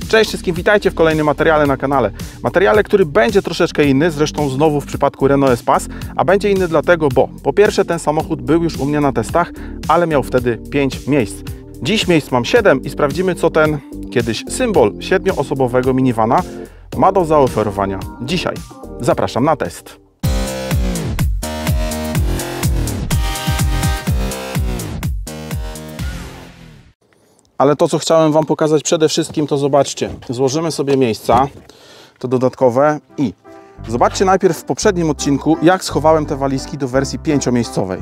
Cześć wszystkim, witajcie w kolejnym materiale na kanale. Materiale, który będzie troszeczkę inny, zresztą znowu w przypadku Renault Espace, a będzie inny dlatego, bo po pierwsze ten samochód był już u mnie na testach, ale miał wtedy 5 miejsc. Dziś miejsc mam 7 i sprawdzimy, co ten kiedyś symbol 7-osobowego minivana ma do zaoferowania dzisiaj. Zapraszam na test. Ale to, co chciałem Wam pokazać przede wszystkim, to zobaczcie. Złożymy sobie miejsca, to dodatkowe i zobaczcie najpierw w poprzednim odcinku, jak schowałem te walizki do wersji 5-miejscowej.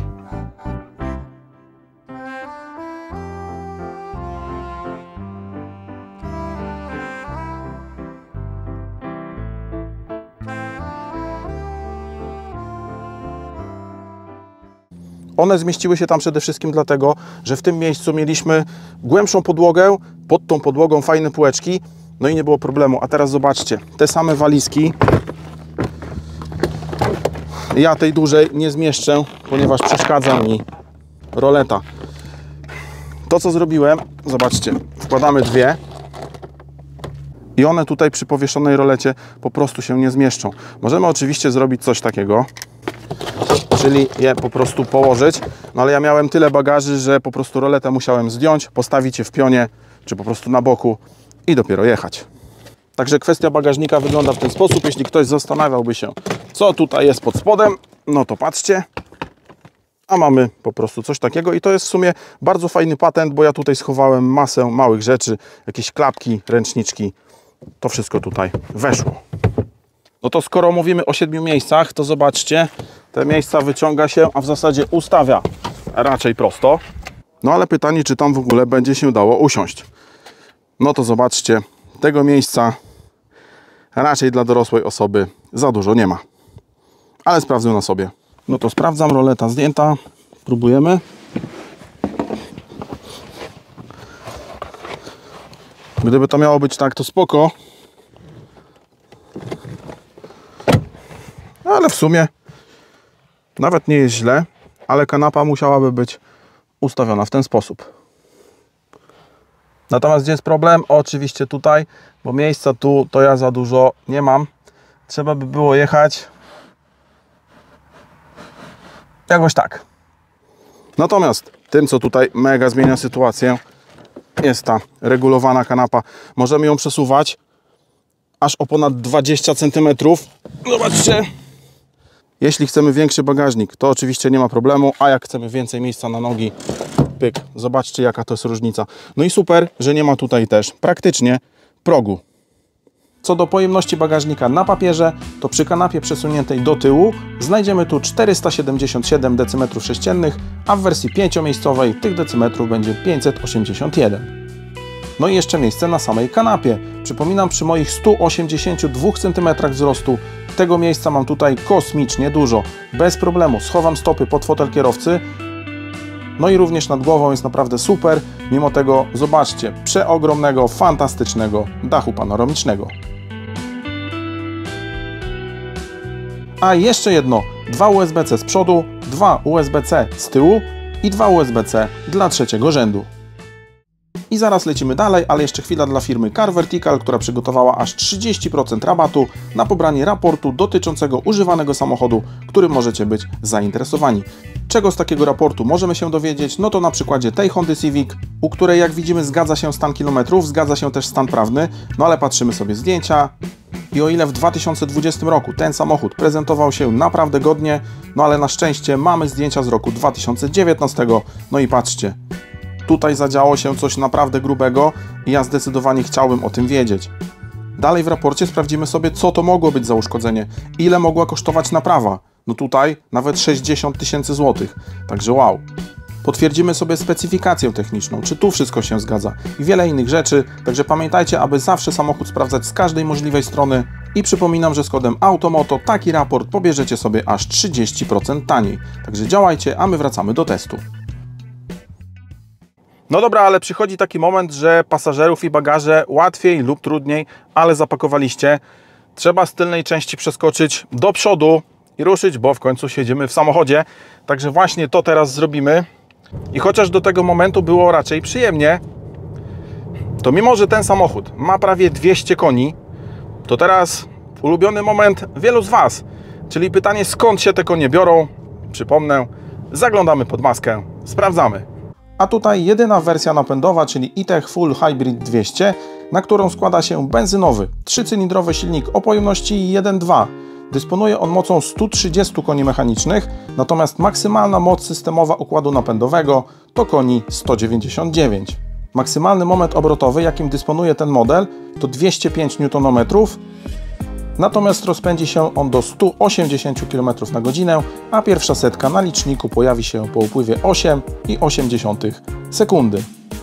One zmieściły się tam przede wszystkim dlatego, że w tym miejscu mieliśmy głębszą podłogę, pod tą podłogą fajne półeczki, no i nie było problemu. A teraz zobaczcie, te same walizki ja tej dużej nie zmieszczę, ponieważ przeszkadza mi roleta. To, co zrobiłem, zobaczcie, wkładamy dwie i one tutaj przy powieszonej rolecie po prostu się nie zmieszczą. Możemy oczywiście zrobić coś takiego, czyli je po prostu położyć, no ale ja miałem tyle bagaży, że po prostu roletę musiałem zdjąć, postawić je w pionie, czy po prostu na boku i dopiero jechać. Także kwestia bagażnika wygląda w ten sposób. Jeśli ktoś zastanawiałby się, co tutaj jest pod spodem, no to patrzcie, a mamy po prostu coś takiego i to jest w sumie bardzo fajny patent, bo ja tutaj schowałem masę małych rzeczy, jakieś klapki, ręczniczki, to wszystko tutaj weszło. No to skoro mówimy o 7 miejscach, to zobaczcie, te miejsca wyciąga się, a w zasadzie ustawia raczej prosto. No ale pytanie, czy tam w ogóle będzie się dało usiąść. No to zobaczcie, tego miejsca raczej dla dorosłej osoby za dużo nie ma. Ale sprawdzę na sobie. No to sprawdzam, roleta zdjęta, próbujemy. Gdyby to miało być tak, to spoko. Ale w sumie nawet nie jest źle, ale kanapa musiałaby być ustawiona w ten sposób. Natomiast gdzie jest problem? Oczywiście tutaj, bo miejsca tu to ja za dużo nie mam. Trzeba by było jechać jakoś tak. Natomiast tym, co tutaj mega zmienia sytuację, jest ta regulowana kanapa. Możemy ją przesuwać aż o ponad 20 cm. Zobaczcie. Jeśli chcemy większy bagażnik, to oczywiście nie ma problemu, a jak chcemy więcej miejsca na nogi, pyk, zobaczcie jaka to jest różnica. No i super, że nie ma tutaj też praktycznie progu. Co do pojemności bagażnika na papierze, to przy kanapie przesuniętej do tyłu znajdziemy tu 477 dm3, a w wersji 5-miejscowej tych decymetrów będzie 581. No i jeszcze miejsce na samej kanapie. Przypominam, przy moich 182 cm wzrostu tego miejsca mam tutaj kosmicznie dużo. Bez problemu schowam stopy pod fotel kierowcy. No i również nad głową jest naprawdę super. Mimo tego zobaczcie, przeogromnego, fantastycznego dachu panoramicznego. A jeszcze jedno, 2 USB-C z przodu, 2 USB-C z tyłu i 2 USB-C dla trzeciego rzędu. I zaraz lecimy dalej, ale jeszcze chwila dla firmy Car Vertical, która przygotowała aż 30% rabatu na pobranie raportu dotyczącego używanego samochodu, którym możecie być zainteresowani. Czego z takiego raportu możemy się dowiedzieć? No to na przykładzie tej Hondy Civic, u której jak widzimy zgadza się stan kilometrów, zgadza się też stan prawny, no ale patrzymy sobie zdjęcia i o ile w 2020 roku ten samochód prezentował się naprawdę godnie, no ale na szczęście mamy zdjęcia z roku 2019, no i patrzcie. Tutaj zadziało się coś naprawdę grubego i ja zdecydowanie chciałbym o tym wiedzieć. Dalej w raporcie sprawdzimy sobie, co to mogło być za uszkodzenie, ile mogła kosztować naprawa. No tutaj nawet 60 000 złotych, także wow. Potwierdzimy sobie specyfikację techniczną, czy tu wszystko się zgadza i wiele innych rzeczy, także pamiętajcie, aby zawsze samochód sprawdzać z każdej możliwej strony. I przypominam, że z kodem AUTOMOTO taki raport pobierzecie sobie aż 30% taniej. Także działajcie, a my wracamy do testu. No dobra, ale przychodzi taki moment, że pasażerów i bagaże łatwiej lub trudniej, ale zapakowaliście. Trzeba z tylnej części przeskoczyć do przodu i ruszyć, bo w końcu siedzimy w samochodzie. Także właśnie to teraz zrobimy. I chociaż do tego momentu było raczej przyjemnie, to mimo, że ten samochód ma prawie 200 koni, to teraz ulubiony moment wielu z Was, czyli pytanie, skąd się te konie biorą. Przypomnę, zaglądamy pod maskę, sprawdzamy. A tutaj jedyna wersja napędowa, czyli E-Tech Full Hybrid 200, na którą składa się benzynowy, 3-cylindrowy silnik o pojemności 1.2. Dysponuje on mocą 130 koni mechanicznych, natomiast maksymalna moc systemowa układu napędowego to koni 199. Maksymalny moment obrotowy, jakim dysponuje ten model, to 205 Nm, natomiast rozpędzi się on do 180 km na godzinę, a pierwsza setka na liczniku pojawi się po upływie 8,8 sekundy.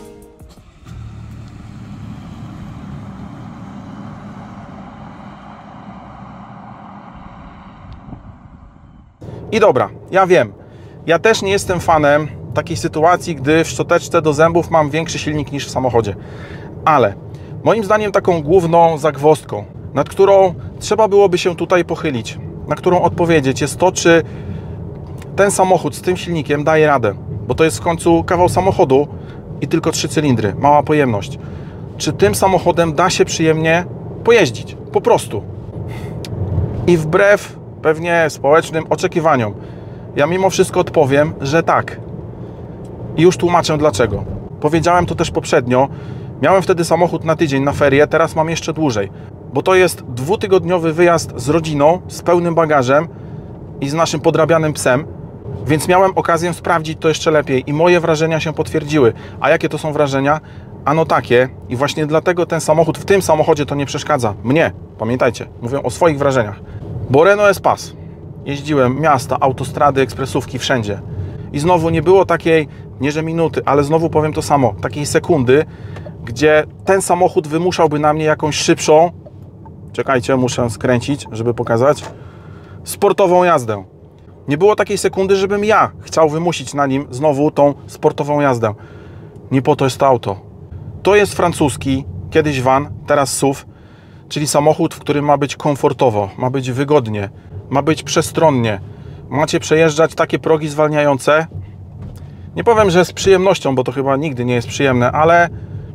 I dobra, ja wiem, ja też nie jestem fanem takiej sytuacji, gdy w szczoteczce do zębów mam większy silnik niż w samochodzie, ale moim zdaniem taką główną zagwozdką, nad którą trzeba byłoby się tutaj pochylić, na którą odpowiedzieć, jest to, czy ten samochód z tym silnikiem daje radę, bo to jest w końcu kawał samochodu i tylko 3 cylindry, mała pojemność. Czy tym samochodem da się przyjemnie pojeździć? Po prostu. I wbrew pewnie społecznym oczekiwaniom, ja mimo wszystko odpowiem, że tak. I już tłumaczę dlaczego. Powiedziałem to też poprzednio, miałem wtedy samochód na tydzień na ferie, teraz mam jeszcze dłużej, bo to jest 2-tygodniowy wyjazd z rodziną, z pełnym bagażem i z naszym podrabianym psem, więc miałem okazję sprawdzić to jeszcze lepiej i moje wrażenia się potwierdziły. A jakie to są wrażenia? Ano takie, i właśnie dlatego ten samochód w tym samochodzie to nie przeszkadza. Mnie, pamiętajcie, mówię o swoich wrażeniach. Bo Renault Espace. Jeździłem miasta, autostrady, ekspresówki, wszędzie. I znowu nie było takiej, nie że minuty, ale znowu powiem to samo, takiej sekundy, gdzie ten samochód wymuszałby na mnie jakąś szybszą, czekajcie, muszę skręcić, żeby pokazać, sportową jazdę. Nie było takiej sekundy, żebym ja chciał wymusić na nim znowu tą sportową jazdę. Nie po to jest to auto. To jest francuski, kiedyś van, teraz SUV, czyli samochód, w którym ma być komfortowo, ma być wygodnie, ma być przestronnie. Macie przejeżdżać takie progi zwalniające. Nie powiem, że z przyjemnością, bo to chyba nigdy nie jest przyjemne, ale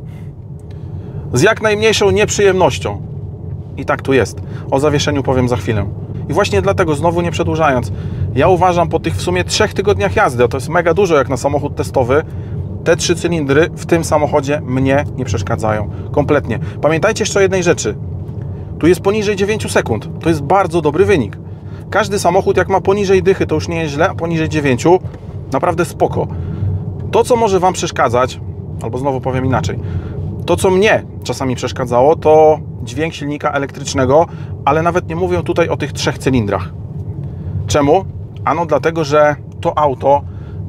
z jak najmniejszą nieprzyjemnością. I tak tu jest. O zawieszeniu powiem za chwilę. I właśnie dlatego, znowu nie przedłużając, ja uważam po tych w sumie 3 tygodniach jazdy, a to jest mega dużo jak na samochód testowy, te 3 cylindry w tym samochodzie mnie nie przeszkadzają. Kompletnie. Pamiętajcie jeszcze o jednej rzeczy. Tu jest poniżej 9 sekund. To jest bardzo dobry wynik. Każdy samochód, jak ma poniżej dychy, to już nie jest źle, a poniżej 9 naprawdę spoko. To, co może Wam przeszkadzać, albo znowu powiem inaczej, to, co mnie czasami przeszkadzało, to dźwięk silnika elektrycznego, ale nawet nie mówię tutaj o tych 3 cylindrach. Czemu? Ano dlatego, że to auto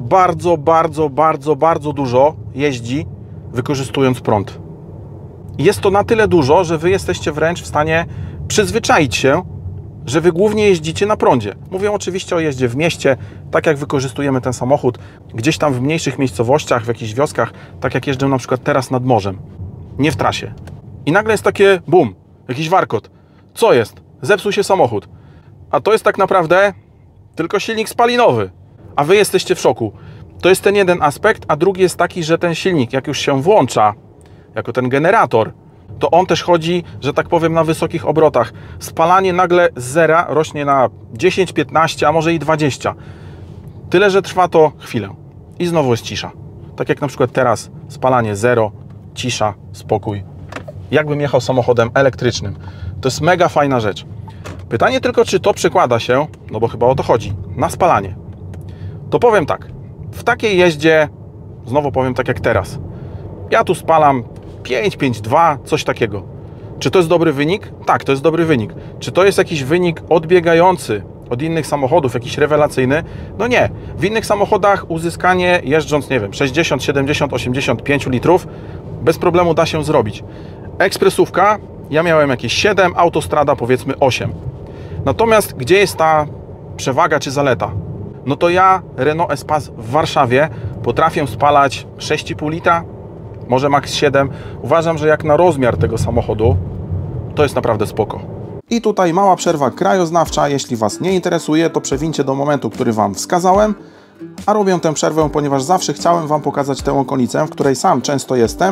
bardzo dużo jeździ, wykorzystując prąd. Jest to na tyle dużo, że Wy jesteście wręcz w stanie przyzwyczaić się, że Wy głównie jeździcie na prądzie. Mówię oczywiście o jeździe w mieście, tak jak wykorzystujemy ten samochód, gdzieś tam w mniejszych miejscowościach, w jakichś wioskach, tak jak jeżdżę na przykład teraz nad morzem, nie w trasie. I nagle jest takie bum, jakiś warkot. Co jest? Zepsuł się samochód. A to jest tak naprawdę tylko silnik spalinowy, a Wy jesteście w szoku. To jest ten jeden aspekt, a drugi jest taki, że ten silnik, jak już się włącza, jako ten generator, to on też chodzi, że tak powiem, na wysokich obrotach. Spalanie nagle z zera rośnie na 10, 15, a może i 20. Tyle, że trwa to chwilę. I znowu jest cisza. Tak jak na przykład teraz spalanie 0, cisza, spokój. Jakbym jechał samochodem elektrycznym. To jest mega fajna rzecz. Pytanie tylko, czy to przekłada się, no bo chyba o to chodzi, na spalanie. To powiem tak, w takiej jeździe, znowu powiem tak jak teraz, ja tu spalam 5,2, coś takiego. Czy to jest dobry wynik? Tak, to jest dobry wynik. Czy to jest jakiś wynik odbiegający od innych samochodów, jakiś rewelacyjny? No nie. W innych samochodach uzyskanie, jeżdżąc, nie wiem, 60, 70, 85 litrów, bez problemu da się zrobić. Ekspresówka, ja miałem jakieś 7, autostrada powiedzmy 8. Natomiast gdzie jest ta przewaga czy zaleta? No to ja, Renault Espace w Warszawie, potrafię spalać 6,5 litra, może maks 7. Uważam, że jak na rozmiar tego samochodu, to jest naprawdę spoko. I tutaj mała przerwa krajoznawcza. Jeśli Was nie interesuje, to przewincie do momentu, który Wam wskazałem. A robię tę przerwę, ponieważ zawsze chciałem Wam pokazać tę okolicę, w której sam często jestem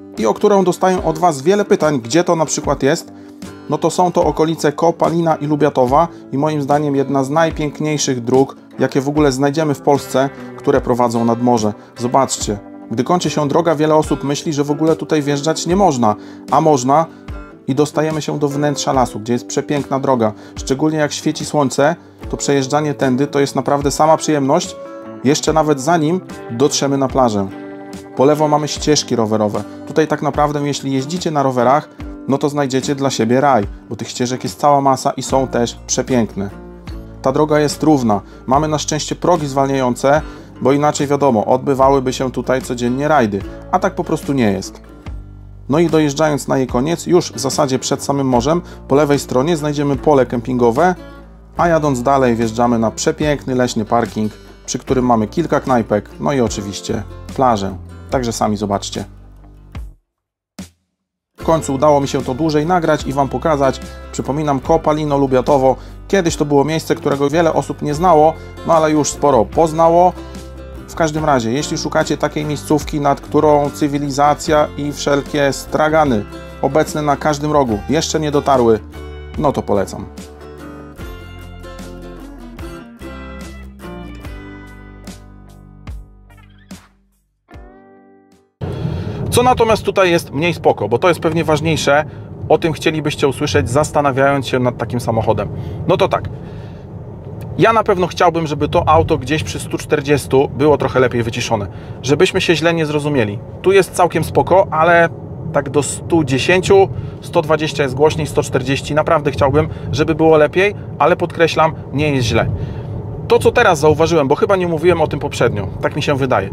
i o którą dostaję od Was wiele pytań, gdzie to na przykład jest, no to są to okolice Kołopalina i Lubiatowa i moim zdaniem jedna z najpiękniejszych dróg, jakie w ogóle znajdziemy w Polsce, które prowadzą nad morze. Zobaczcie, gdy kończy się droga, wiele osób myśli, że w ogóle tutaj wjeżdżać nie można, a można i dostajemy się do wnętrza lasu, gdzie jest przepiękna droga. Szczególnie jak świeci słońce, to przejeżdżanie tędy to jest naprawdę sama przyjemność, jeszcze nawet zanim dotrzemy na plażę. Po lewo mamy ścieżki rowerowe. Tutaj tak naprawdę, jeśli jeździcie na rowerach, no to znajdziecie dla siebie raj, bo tych ścieżek jest cała masa i są też przepiękne. Ta droga jest równa. Mamy na szczęście progi zwalniające, bo inaczej wiadomo, odbywałyby się tutaj codziennie rajdy, a tak po prostu nie jest. No i dojeżdżając na jej koniec, już w zasadzie przed samym morzem, po lewej stronie znajdziemy pole kempingowe, a jadąc dalej wjeżdżamy na przepiękny leśny parking, przy którym mamy kilka knajpek, no i oczywiście plażę. Także sami zobaczcie. W końcu udało mi się to dłużej nagrać i Wam pokazać. Przypominam, Kołopalino, Lubiatowo. Kiedyś to było miejsce, którego wiele osób nie znało, no ale już sporo poznało. W każdym razie, jeśli szukacie takiej miejscówki, nad którą cywilizacja i wszelkie stragany obecne na każdym rogu jeszcze nie dotarły, no to polecam. Co natomiast tutaj jest mniej spoko, bo to jest pewnie ważniejsze, o tym chcielibyście usłyszeć, zastanawiając się nad takim samochodem. No to tak, ja na pewno chciałbym, żeby to auto gdzieś przy 140 było trochę lepiej wyciszone, żebyśmy się źle nie zrozumieli. Tu jest całkiem spoko, ale tak do 110, 120 jest głośniej, 140 naprawdę chciałbym, żeby było lepiej, ale podkreślam, nie jest źle. To, co teraz zauważyłem, bo chyba nie mówiłem o tym poprzednio, tak mi się wydaje.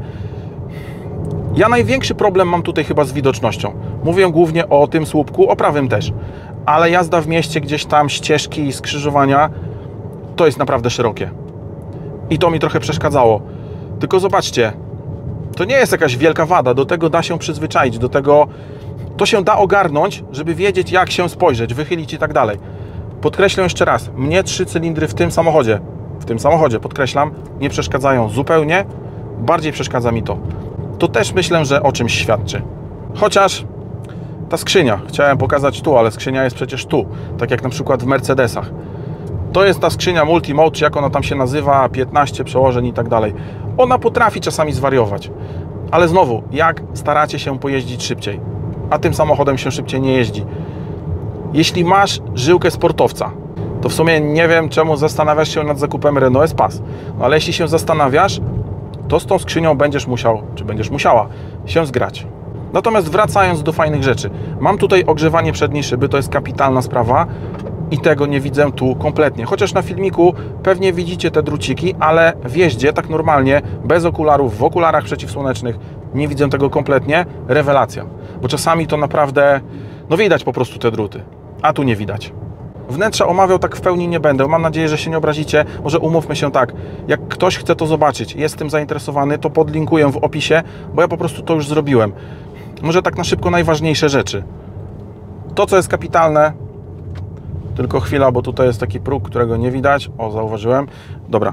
Ja największy problem mam tutaj chyba z widocznością. Mówię głównie o tym słupku, o prawym też. Ale jazda w mieście, gdzieś tam ścieżki i skrzyżowania, to jest naprawdę szerokie. I to mi trochę przeszkadzało. Tylko zobaczcie, to nie jest jakaś wielka wada, do tego da się przyzwyczaić, do tego to się da ogarnąć, żeby wiedzieć, jak się spojrzeć, wychylić i tak dalej. Podkreślę jeszcze raz, mnie 3 cylindry w tym samochodzie, podkreślam, nie przeszkadzają zupełnie, bardziej przeszkadza mi to. To też myślę, że o czymś świadczy. Chociaż ta skrzynia, chciałem pokazać tu, ale skrzynia jest przecież tu, tak jak na przykład w Mercedesach. To jest ta skrzynia Multimode, czy jak ona tam się nazywa, 15 przełożeń i tak dalej. Ona potrafi czasami zwariować, ale znowu, jak staracie się pojeździć szybciej, a tym samochodem się szybciej nie jeździ. Jeśli masz żyłkę sportowca, to w sumie nie wiem, czemu zastanawiasz się nad zakupem Renault Espace, no ale jeśli się zastanawiasz, to z tą skrzynią będziesz musiał, czy będziesz musiała się zgrać. Natomiast wracając do fajnych rzeczy, mam tutaj ogrzewanie przedniej szyby, to jest kapitalna sprawa i tego nie widzę tu kompletnie. Chociaż na filmiku pewnie widzicie te druciki, ale w jeździe tak normalnie, bez okularów, w okularach przeciwsłonecznych nie widzę tego kompletnie. Rewelacja, bo czasami to naprawdę, no widać po prostu te druty, a tu nie widać. Wnętrza omawiał tak w pełni nie będę. Mam nadzieję, że się nie obrazicie. Może umówmy się tak. Jak ktoś chce to zobaczyć, jest tym zainteresowany, to podlinkuję w opisie, bo ja po prostu to już zrobiłem. Może tak na szybko najważniejsze rzeczy. To, co jest kapitalne, tylko chwila, bo tutaj jest taki próg, którego nie widać. O, zauważyłem. Dobra.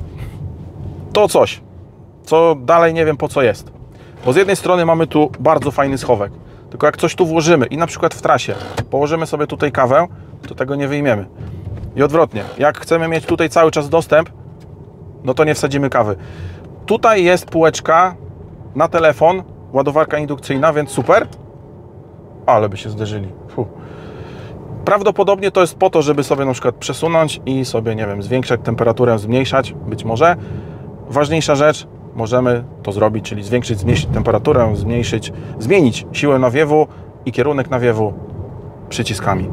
To coś, co dalej nie wiem po co jest. Bo z jednej strony mamy tu bardzo fajny schowek. Tylko jak coś tu włożymy i na przykład w trasie położymy sobie tutaj kawę, to tego nie wyjmiemy. I odwrotnie, jak chcemy mieć tutaj cały czas dostęp, no to nie wsadzimy kawy. Tutaj jest półeczka na telefon, ładowarka indukcyjna, więc super. Ale by się zderzyli. Prawdopodobnie to jest po to, żeby sobie na przykład przesunąć i sobie, nie wiem, zwiększać temperaturę, zmniejszać, być może. Ważniejsza rzecz, możemy to zrobić, czyli zwiększyć, zmniejszyć temperaturę, zmienić siłę nawiewu i kierunek nawiewu przyciskami.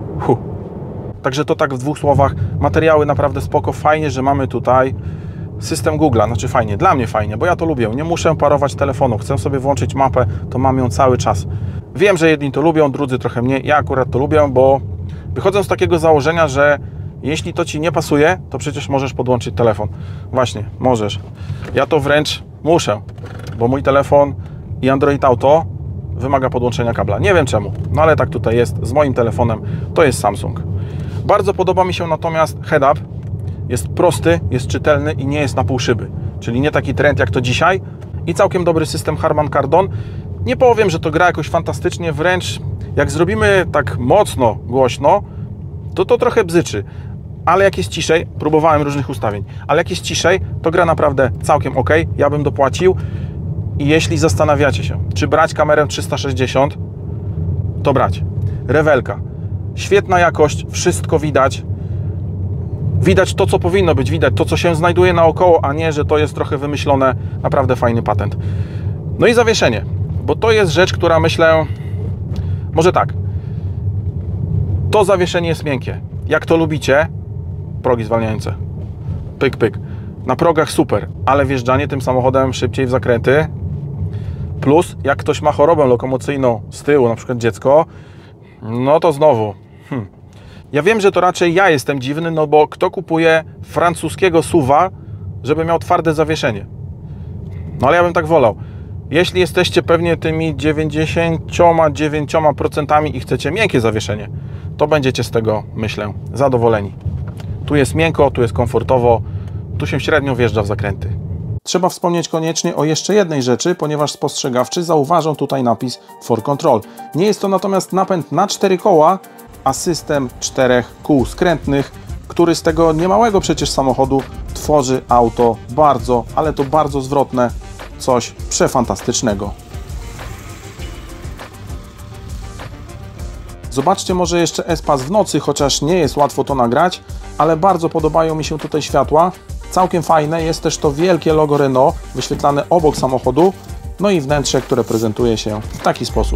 Także to tak w 2 słowach. Materiały naprawdę spoko, fajnie, że mamy tutaj system Google'a, znaczy fajnie, dla mnie fajnie, bo ja to lubię, nie muszę parować telefonu, chcę sobie włączyć mapę, to mam ją cały czas. Wiem, że jedni to lubią, drudzy trochę mniej, ja akurat to lubię, bo wychodzę z takiego założenia, że jeśli to Ci nie pasuje, to przecież możesz podłączyć telefon. Właśnie, możesz. Ja to wręcz muszę, bo mój telefon i Android Auto wymaga podłączenia kabla. Nie wiem czemu, no ale tak tutaj jest z moim telefonem, to jest Samsung. Bardzo podoba mi się natomiast head-up. Jest prosty, jest czytelny i nie jest na pół szyby. Czyli nie taki trend jak to dzisiaj. I całkiem dobry system Harman Kardon. Nie powiem, że to gra jakoś fantastycznie, wręcz jak zrobimy tak mocno głośno, to trochę bzyczy. Ale jak jest ciszej, próbowałem różnych ustawień, ale jak jest ciszej, to gra naprawdę całkiem ok, ja bym dopłacił. I jeśli zastanawiacie się, czy brać kamerę 360, to brać. Rewelka. Świetna jakość, wszystko widać. Widać to, co powinno być, widać to, co się znajduje naokoło, a nie, że to jest trochę wymyślone. Naprawdę fajny patent. No i zawieszenie, bo to jest rzecz, która myślę, może tak, to zawieszenie jest miękkie. Jak to lubicie, progi zwalniające. Pyk, pyk. Na progach super, ale wjeżdżanie tym samochodem szybciej w zakręty, plus jak ktoś ma chorobę lokomocyjną z tyłu, na przykład dziecko, no to znowu. Ja wiem, że to raczej ja jestem dziwny, no bo kto kupuje francuskiego SUV-a, żeby miał twarde zawieszenie? No ale ja bym tak wolał. Jeśli jesteście pewnie tymi 99% i chcecie miękkie zawieszenie, to będziecie z tego, myślę, zadowoleni. Tu jest miękko, tu jest komfortowo, tu się średnio wjeżdża w zakręty. Trzeba wspomnieć koniecznie o jeszcze jednej rzeczy, ponieważ spostrzegawczy zauważą tutaj napis For Control. Nie jest to natomiast napęd na 4 koła, a system 4 kół skrętnych, który z tego niemałego przecież samochodu tworzy auto bardzo, ale to bardzo zwrotne, coś przefantastycznego. Zobaczcie może jeszcze S-Pass w nocy, chociaż nie jest łatwo to nagrać, ale bardzo podobają mi się tutaj światła. Całkiem fajne jest też to wielkie logo Renault wyświetlane obok samochodu, no i wnętrze, które prezentuje się w taki sposób.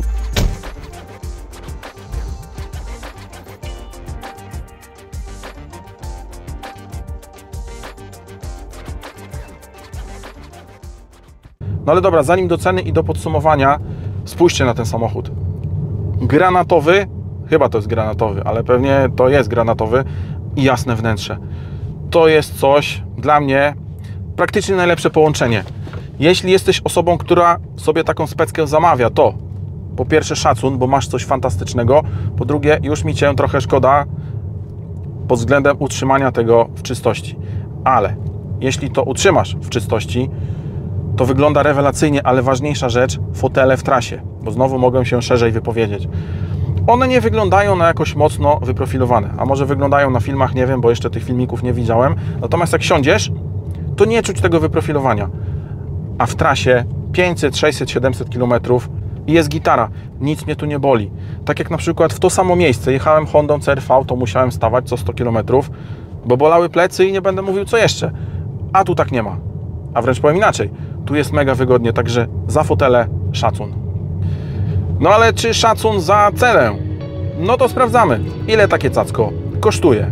No ale dobra, zanim do ceny i do podsumowania, spójrzcie na ten samochód. Granatowy, chyba to jest granatowy, ale pewnie to jest granatowy i jasne wnętrze. To jest coś dla mnie praktycznie najlepsze połączenie. Jeśli jesteś osobą, która sobie taką speckę zamawia, to po pierwsze szacun, bo masz coś fantastycznego, po drugie już mi Cię trochę szkoda pod względem utrzymania tego w czystości. Ale jeśli to utrzymasz w czystości, to wygląda rewelacyjnie, ale ważniejsza rzecz, fotele w trasie, bo znowu mogę się szerzej wypowiedzieć. One nie wyglądają na jakoś mocno wyprofilowane, a może wyglądają na filmach, nie wiem, bo jeszcze tych filmików nie widziałem. Natomiast jak siądziesz, to nie czuć tego wyprofilowania. A w trasie 500, 600, 700 km i jest gitara, nic mnie tu nie boli. Tak jak na przykład w to samo miejsce jechałem Hondą CR-V, to musiałem stawać co 100 km, bo bolały plecy i nie będę mówił co jeszcze. A tu tak nie ma. A wręcz powiem inaczej, tu jest mega wygodnie, także za fotele szacun. No ale czy szacun za cenę? No to sprawdzamy, ile takie cacko kosztuje.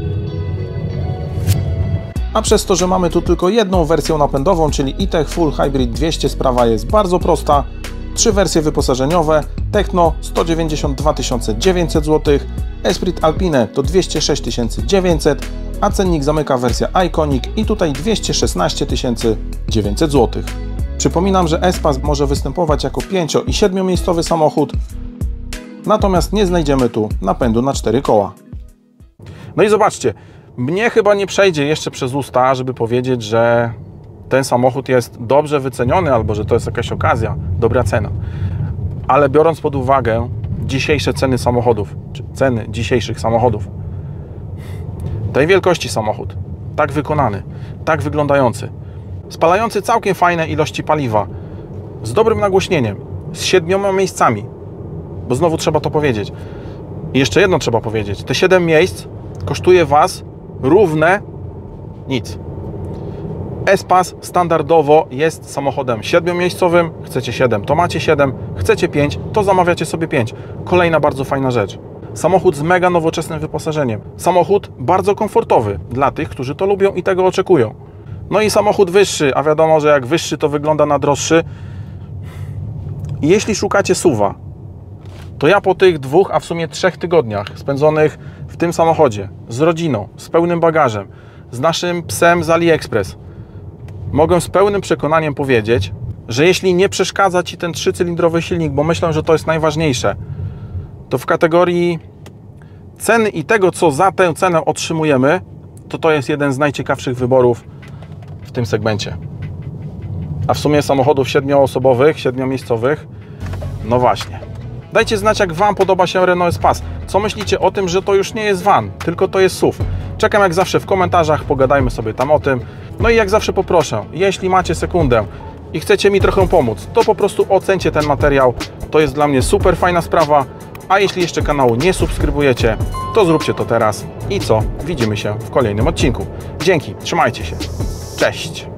A przez to, że mamy tu tylko jedną wersję napędową, czyli e-Tech Full Hybrid 200, sprawa jest bardzo prosta. 3 wersje wyposażeniowe, Techno 192 900 zł, Esprit Alpine to 206 900, a cennik zamyka wersja Iconic i tutaj 216 900 zł. Przypominam, że S-Pass może występować jako 5- i 7-miejscowy samochód, natomiast nie znajdziemy tu napędu na 4 koła. No i zobaczcie, mnie chyba nie przejdzie jeszcze przez usta, żeby powiedzieć, że ten samochód jest dobrze wyceniony albo że to jest jakaś okazja, dobra cena. Ale biorąc pod uwagę dzisiejsze ceny samochodów, czy ceny dzisiejszych samochodów, tej wielkości samochód, tak wykonany, tak wyglądający, spalający całkiem fajne ilości paliwa, z dobrym nagłośnieniem, z 7 miejscami, bo znowu trzeba to powiedzieć. I jeszcze jedno trzeba powiedzieć, te 7 miejsc kosztuje Was równe nic. S-Pass standardowo jest samochodem 7-miejscowym, chcecie 7, to macie 7, chcecie 5, to zamawiacie sobie 5. Kolejna bardzo fajna rzecz. Samochód z mega nowoczesnym wyposażeniem. Samochód bardzo komfortowy dla tych, którzy to lubią i tego oczekują. No i samochód wyższy, a wiadomo, że jak wyższy, to wygląda na droższy. Jeśli szukacie SUV-a, to ja po tych 2, a w sumie 3 tygodniach spędzonych w tym samochodzie, z rodziną, z pełnym bagażem, z naszym psem z AliExpress, mogę z pełnym przekonaniem powiedzieć, że jeśli nie przeszkadza Ci ten 3-cylindrowy silnik, bo myślę, że to jest najważniejsze, to w kategorii ceny i tego, co za tę cenę otrzymujemy, to jest jeden z najciekawszych wyborów w tym segmencie. A w sumie samochodów 7-osobowych, 7-miejscowych No właśnie. Dajcie znać, jak Wam podoba się Renault Espace. Co myślicie o tym, że to już nie jest van, tylko to jest SUV? Czekam jak zawsze w komentarzach, pogadajmy sobie tam o tym. No i jak zawsze poproszę, jeśli macie sekundę i chcecie mi trochę pomóc, to po prostu ocencie ten materiał. To jest dla mnie super fajna sprawa. A jeśli jeszcze kanału nie subskrybujecie, to zróbcie to teraz. I co? Widzimy się w kolejnym odcinku. Dzięki, trzymajcie się. Cześć!